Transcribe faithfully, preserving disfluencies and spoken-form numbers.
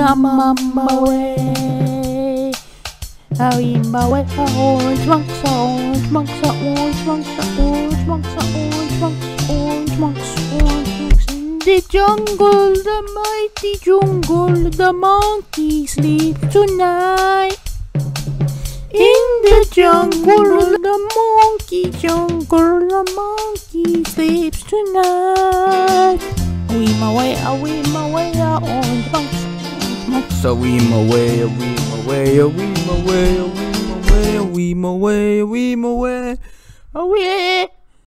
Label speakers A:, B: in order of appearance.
A: I'm on my way. I'm in my way. Orange monks, orange monks, orange monks, orange monks, orange monks, orange monks, orange monks. In the jungle, the mighty jungle, the monkey sleeps tonight. In the jungle, the monkey jungle, the monkey sleeps tonight. We my way, I we my way, orange monks, orange monks.
B: So we my way, we my way, we my way, we my way, we my way, we my way,
A: Oh yeah.